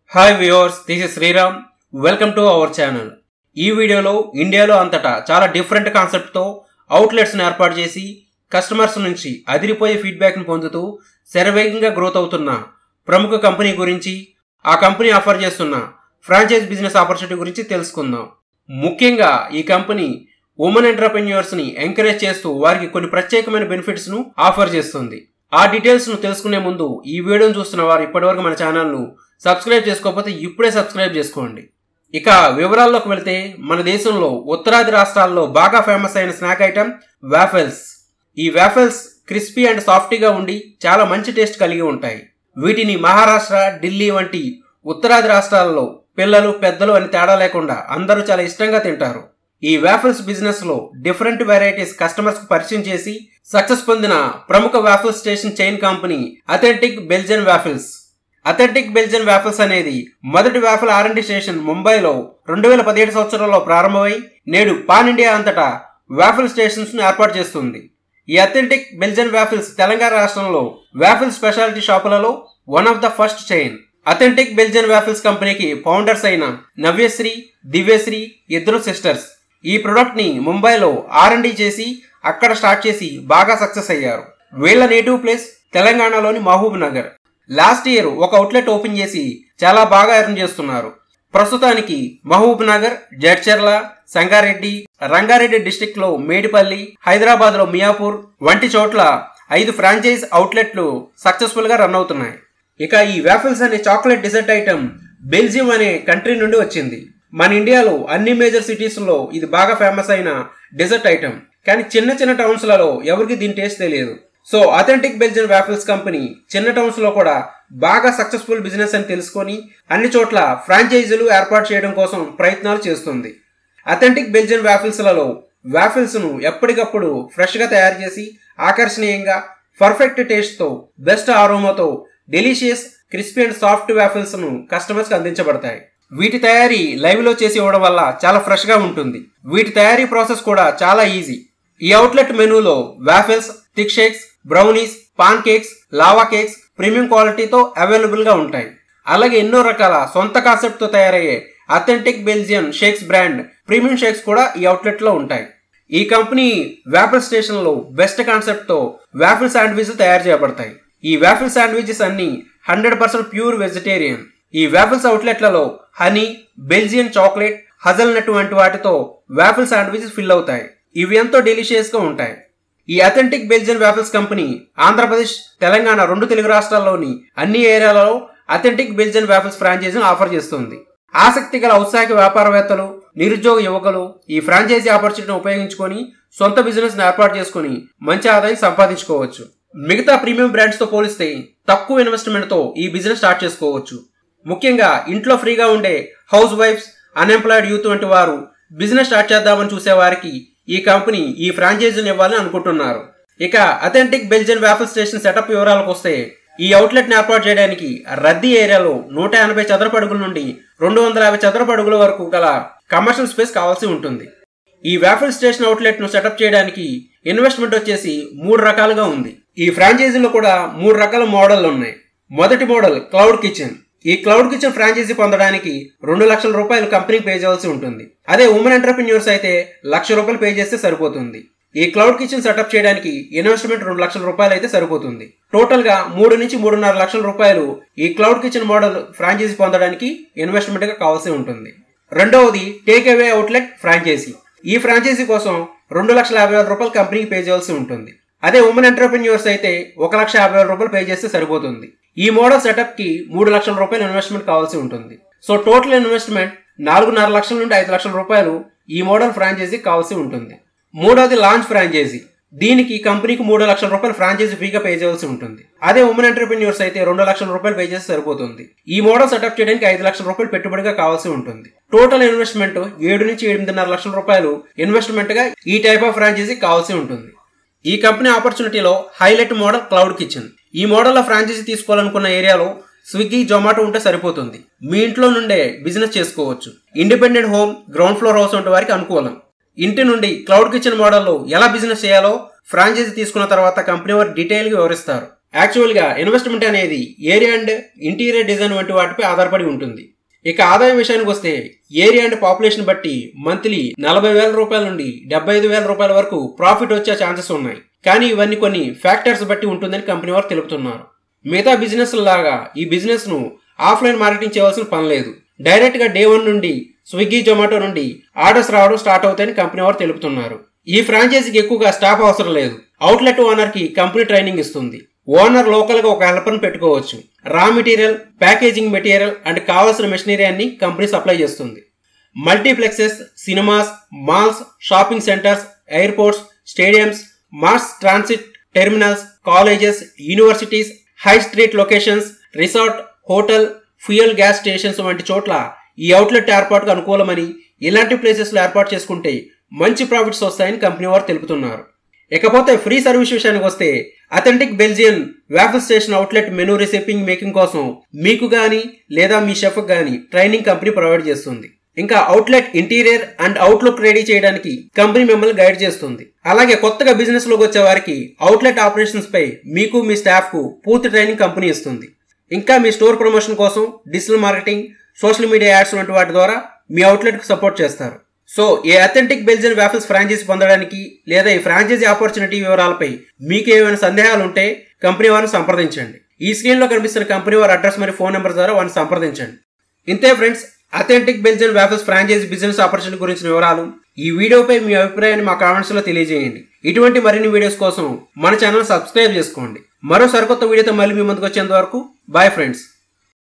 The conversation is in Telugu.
Hi viewers, this is Sriram. Welcome to our channel. ఈ వీడియోలో ఇండియాలో అంతటా చాలా డిఫరెంట్ కాన్సెప్ట్తో అవుట్లెట్స్ని ఏర్పాటు చేసి కస్టమర్స్ నుంచి అదిరిపోయే ఫీడ్బ్యాక్ని పొందుతూ శరవేగంగా గ్రోత్ అవుతున్న ప్రముఖ కంపెనీ గురించి, ఆ కంపెనీ ఆఫర్ చేస్తున్న ఫ్రాంచైజ్ బిజినెస్ ఆపర్చునిటీ గురించి తెలుసుకుందాం. ముఖ్యంగా ఈ కంపెనీ ఉమెన్ ఎంటర్‌ప్రెన్యూర్స్ని ఎంకరేజ్ చేస్తూ వారికి కొన్ని ప్రత్యేకమైన బెనిఫిట్స్ను ఆఫర్ చేస్తుంది. ఆ డీటెయిల్స్ను తెలుసుకునే ముందు ఈ వీడియోను చూస్తున్న వారు ఇప్పటివరకు మన ఛానల్ను సబ్స్క్రైబ్ చేసుకోకపోతే ఇప్పుడే సబ్స్క్రైబ్ చేసుకోండి. ఇక వివరాల్లోకి వెళితే, మన దేశంలో ఉత్తరాది రాష్ట్రాల్లో బాగా ఫేమస్ అయిన స్నాక్ ఐటమ్ వాఫెల్స్. ఈ వాఫెల్స్ క్రిస్పీ అండ్ సాఫ్టీగా ఉండి చాలా మంచి టేస్ట్ కలిగి ఉంటాయి. వీటిని మహారాష్ట్ర, ఢిల్లీ వంటి ఉత్తరాది రాష్ట్రాల్లో పిల్లలు పెద్దలు అని తేడా లేకుండా అందరూ చాలా ఇష్టంగా తింటారు. ఈ వాఫెల్స్ బిజినెస్ లో డిఫరెంట్ వెరైటీస్ కస్టమర్స్ కు పరిచయం చేసి సక్సెస్ పొందిన ప్రముఖ waffle station chain company authentic Belgian waffles. Authentic Belgian waffles అనేది మొదటి వాఫెల్ R&D స్టేషన్ ముంబైలో 2017 సంవత్సరంలో ప్రారంభమై నేడు పాన్ ఇండియా అంతటా వాఫెల్ స్టేషన్స్ ను ఏర్పాటు చేస్తుంది. ఈ అథెంటిక్ బెల్జియన్ వాఫెల్స్ తెలంగాణ రాష్ట్రంలో వాఫెల్ స్పెషాలిటీ షాపులలో one of the first chain. Authentic Belgian waffles కంపెనీకి ఫౌండర్స్ అయిన నవ్యశ్రీ, దివ్యశ్రీ ఇద్దరు సిస్టర్స్ ఈ ప్రొడక్ట్ ని ముంబైలో R&D చేసి అక్కడ స్టార్ట్ చేసి బాగా సక్సెస్ అయ్యారు. వీళ్ళ నేటివ్ ప్లేస్ తెలంగాణలోని మహబూబ్ నగర్. లాస్ట్ ఇయర్ ఒక అవుట్లెట్ ఓపెన్ చేసి చాలా బాగా ఎర్న్ చేస్తున్నారు. ప్రస్తుతానికి మహబూబ్ నగర్, జడ్చర్ల, సంగారెడ్డి, రంగారెడ్డి డిస్టిక్ లో మేడిపల్లి, హైదరాబాద్ లో మియాపూర్ వంటి చోట్ల 5 ఫ్రాంచైజ్ అవుట్లెట్లు సక్సెస్ఫుల్ గా రన్ అవుతున్నాయి. ఇక ఈ వాఫెల్స్ అనే చాక్లెట్ డిజర్ట్ ఐటమ్ బెల్జియం అనే కంట్రీ నుండి వచ్చింది. మన ఇండియాలో అన్ని మేజర్ సిటీస్ లో ఇది బాగా ఫేమస్ అయిన డిజర్ట్ ఐటమ్. కానీ చిన్న చిన్న టౌన్స్ లలో ఎవరికి దీని టేస్ట్ తెలియదు. So authentic Belgian waffles company చిన్న టౌన్స్ లో కూడా బాగా సక్సెస్ఫుల్ బిజినెస్ అని తెలుసుకొని అన్ని చోట్ల ఫ్రాంచైజీలు ఏర్పాటు చేయడం కోసం ప్రయత్నాలు చేస్తుంది. అథెంటిక్ బెల్జియన్ వాఫెల్స్ లలో వాఫెల్స్ ను ఎప్పటికప్పుడు ఫ్రెష్ గా తయారు చేసి ఆకర్షణీయంగా పర్ఫెక్ట్ టేస్ట్ తో బెస్ట్ ఆరోమాతో delicious crispy and soft waffles ను కస్టమర్స్ కి అందించబడతాయి. వీటి తయారీ లైవ్ లో చేసి ఇవ్వడం వల్ల చాలా ఫ్రెష్ గా ఉంటుంది. వీటి తయారీ ప్రాసెస్ కూడా చాలా ఈజీ. ఈ అవుట్లెట్ మెనూలో waffles, thick shakes, brownies, pancakes, lava cakes premium క్వాలిటీతో అవైలబుల్ గా ఉంటాయి. అలాగే ఎన్నో రకాల సొంత కాన్సెప్ట్ తో తయారయ్యే authentic Belgian shakes brand premium shakes కూడా ఈ అవుట్లెట్ లో ఉంటాయి. ఈ కంపెనీ వాఫెల్ స్టేషన్ లో బెస్ట్ కాన్సెప్ట్ తో వాఫెల్ శాండ్విచ్ తయారు చేయబడతాయి. ఈ వాఫెల్ శాండ్విచెస్ అన్ని 100% ప్యూర్ వెజిటేరియన్. ఈ వాఫెల్స్ అవుట్లెట్లలో హనీ, బెల్జియన్ చాక్లెట్, హజల్నట్ వంటి వాటితో వాఫెల్ శాండ్విచెస్ ఫిల్ అవుతాయి. ఇవి ఎంతో డెలిషియస్ గా ఉంటాయి. ఈ authentic Belgian waffles company Andhra Pradesh, Telangana 2 Telugu రాష్ట్రాల్లోని అన్ని ఏరియాలలో అథెంటిక్ బెల్జియన్ వాఫెల్స్ ఫ్రాంచైజీని ఆఫర్ చేస్తుంది. ఆసక్తి గల ఔత్సాహిక వ్యాపారవేత్తలు, నిరుద్యోగ యువకులు ఈ ఫ్రాంచైజీ ఆపర్చునిటీని ఉపయోగించుకొని సొంత బిజినెస్ ఏర్పాటు చేసుకుని మంచి ఆదాయం సంపాదించుకోవచ్చు. మిగతా ప్రీమియం బ్రాండ్స్ తో పోలిస్తే తక్కువ ఇన్వెస్ట్మెంట్ తో ఈ బిజినెస్ స్టార్ట్ చేసుకోవచ్చు. ముఖ్యంగా ఇంట్లో ఫ్రీగా ఉండే హౌస్ వైఫ్స్, అన్ఎంప్లాయిడ్ యూత్ వంటి వారు బిజినెస్ స్టార్ట్ చేద్దామని చూసే వారికి ఈ కంపెనీ ఈ ఫ్రాంచైజీని ఇవ్వాలని అనుకుంటున్నారు. ఇక authentic Belgian waffle station setup వివరాలకు వస్తే, ఈ అవుట్లెట్ ని ఏర్పాటు చేయడానికి రద్దీ ఏరియాలో 180 చదరపు అడుగుల నుండి 250 చదరపు అడుగుల వరకు గల కమర్షియల్ స్పేస్ కావాల్సి ఉంటుంది. ఈ వాఫెల్ స్టేషన్ అవుట్లెట్ ను సెటప్ చేయడానికి ఇన్వెస్ట్మెంట్ వచ్చేసి 3 రకాలుగా ఉంది. ఈ ఫ్రాంచైజీలో కూడా 3 రకాల మోడళ్లు ఉన్నాయి. మొదటి మోడల్ క్లౌడ్ కిచెన్. ఈ క్లౌడ్ కిచెన్ ఫ్రాంచైజీ పొందడానికి 2 లక్షల రూపాయలు కంపెనీకి పే చేయాల్సి ఉంటుంది. అదే ఉమెన్ ఎంటర్‌ప్రెన్యూర్స్ అయితే 1,00,000 రూపాయలు పే చేస్తే సరిపోతుంది. ఈ క్లౌడ్ కిచెన్ సెటప్ చేయడానికి ఇన్వెస్ట్మెంట్ 2 లక్షల రూపాయలు అయితే సరిపోతుంది. టోటల్ గా 3 నుంచి 3.5 లక్షల రూపాయలు ఈ క్లౌడ్ కిచెన్ మోడల్ ఫ్రాంచైజీ పొందడానికి ఇన్వెస్ట్మెంట్ గా కావాల్సి ఉంటుంది. రెండవది టేక్ అవే అవుట్లెట్ ఫ్రాంచైజీ. ఈ ఫ్రాంచైజీ కోసం 2,50,000 రూపాయలు కంపెనీకి పే చేయాల్సి ఉంటుంది. అదే ఉమెన్ ఎంటర్‌ప్రెన్యూర్స్ అయితే 1,50,000 రూపాయలు పే చేస్తే సరిపోతుంది. ఈ మోడల్ సెటప్ కి 3 లక్షల రూపాయలు ఇన్వెస్ట్మెంట్ కావాల్సి ఉంటుంది. సో టోటల్ ఇన్వెస్ట్మెంట్ 4.5 లక్షల నుండి 5 లక్షల రూపాయలు ఈ మోడల్ ఫ్రాంచైజీ కావాల్సి ఉంటుంది. మూడవది లాంచ్ ఫ్రాంచైజీ. దీనికి కంపెనీకి 3 లక్షల రూపాయలు ఫ్రాంచైజీ ఫీగా పే చేయాల్సి ఉంటుంది. అదే ఉమెన్ ఎంటర్‌ప్రెన్యూర్స్ అయితే 2 లక్షల రూపాయలు పే చేస్తే సరిపోతుంది. ఈ మోడల్ సెటప్ చేయడానికి 5 లక్షల రూపాయలు పెట్టుబడిగా కావాల్సి ఉంటుంది. టోటల్ ఇన్వెస్ట్మెంట్ 7 నుంచి 8.5 లక్షల రూపాయలు ఇన్వెస్ట్మెంట్ గా ఈ టైప్ ఆఫ్ ఫ్రాంచైజీ కావాల్సి ఉంటుంది. ఈ కంపెనీ ఆపర్చునిటీలో హైలైట్ మోడల్ క్లౌడ్ కిచెన్. ఈ మోడల్లో ఫ్రాంచైజీ తీసుకోవాలనుకున్న ఏరియాలో స్విగ్గీ, జొమాటో ఉంటే సరిపోతుంది. మీ ఇంట్లో నుండే బిజినెస్ చేసుకోవచ్చు. Independent home, ground floor house వంటి వారికి అనుకూలం. ఇంటి నుండి క్లౌడ్ కిచెన్ మోడల్లో ఎలా బిజినెస్ చేయాలో ఫ్రాంచైజీ తీసుకున్న తర్వాత కంపెనీ వారు డీటెయిల్ గా వివరిస్తారు. యాక్చువల్గా ఇన్వెస్ట్మెంట్ అనేది ఏరియా అండ్ ఇంటీరియర్ డిజైన్ వంటి వాటిపై ఆధారపడి ఉంటుంది. ఇక ఆదాయం విషయానికి వస్తే ఏరియా అండ్ పాపులేషన్ బట్టి మంత్లీ 40,000 రూపాయల నుండి 75,000 రూపాయల వరకు ప్రాఫిట్ వచ్చే ఛాన్సెస్ ఉన్నాయి. కానీ ఇవన్నీ కొన్ని ఫ్యాక్టర్స్ బట్టి ఉంటుందని కంపెనీ వారు తెలుపుతున్నారు. మిగతా బిజినెస్ లాగా ఈ బిజినెస్ ను ఆఫ్లైన్ మార్కెటింగ్ చేయవలసిన పని లేదు. డైరెక్ట్ గా డే 1 నుండి స్విగ్గీ జొమాటో నుండి ఆర్డర్స్ రావడం స్టార్ట్ అవుతాయని కంపెనీ వారు తెలుపుతున్నారు. ఈ ఫ్రాంచైజీకి ఎక్కువగా స్టాఫ్ అవసరం లేదు. అవుట్లెట్ ఓనర్ కి కంపెనీ ట్రైనింగ్ ఇస్తుంది. ఓనర్ లోకల్ గా ఒక హెల్పర్ ని పెట్టుకోవచ్చు. Raw material, packaging material and కావాల్సిన మెషినరీ అన్ని కంపెనీ సప్లై చేస్తుంది. Multiplexes, cinemas, malls, shopping centres, airports, stadiums, mass transit terminals, colleges, universities, high street locations, resort, hotel, fuel gas stations వంటి చోట్ల ఈ అవుట్లెట్ ఏర్పాటుకు అనుకూలమని, ఇలాంటి ప్లేసెస్ లో ఏర్పాటు చేసుకుంటే మంచి ప్రాఫిట్స్ వస్తాయని కంపెనీ వారు తెలుపుతున్నారు. ఇకపోతే ఫ్రీ సర్వీస్ విషయానికి వస్తే authentic Belgian waffle station outlet menu రెసిపింగ్ మేకింగ్ కోసం మీకు గానీ లేదా మీ షెఫ్ గానీ ట్రైనింగ్ కంపెనీ ప్రొవైడ్ చేస్తుంది. ఇంకా outlet interior and outlook ready చేయడానికి కంపెనీ మిమ్మల్ని గైడ్ చేస్తుంది. అలాగే కొత్తగా బిజినెస్ లోకి వచ్చే వారికి అవుట్లెట్ ఆపరేషన్స్ పై మీకు మీ స్టాఫ్ కు పూర్తి ట్రైనింగ్ కంపెనీ ఇస్తుంది. ఇంకా మీ స్టోర్ ప్రమోషన్ కోసం digital marketing, social media ads వంటి వాటి ద్వారా మీ అవుట్లెట్ కు సపోర్ట్ చేస్తారు. సో ఈ అథెంటిక్ బెల్జియన్ వాఫల్స్ ఫ్రాంచైజీ పొందడానికి లేదా ఈ ఫ్రాంచైజీ ఆపర్చునిటీ వివరాలపై మీకు ఏమైనా సందేహాలు ఉంటే కంపెనీ వారిని సంప్రదించండి. ఈ స్క్రీన్ లో కనిపిస్తున్న కంపెనీ వారి అడ్రస్ మరియు ఫోన్ నెంబర్ ద్వారా వారిని సంప్రదించండి. ఇంతే ఫ్రెండ్స్, అథెంటిక్ బెల్జియన్ వాఫల్స్ ఫ్రాంచైజీ బిజినెస్ ఆపర్చునిటీ గురించిన వివరాలు. ఈ వీడియోపై మీ అభిప్రాయాన్ని మా కామెంట్స్ లో తెలియజేయండి. ఇటువంటి మరిన్ని వీడియోస్ కోసం మన ఛానల్ సబ్స్క్రైబ్ చేసుకోండి. మరో సరికొత్త వీడియోతో మళ్ళీ మీ ముందుకు వచ్చేంత వరకు బాయ్ ఫ్రెండ్స్.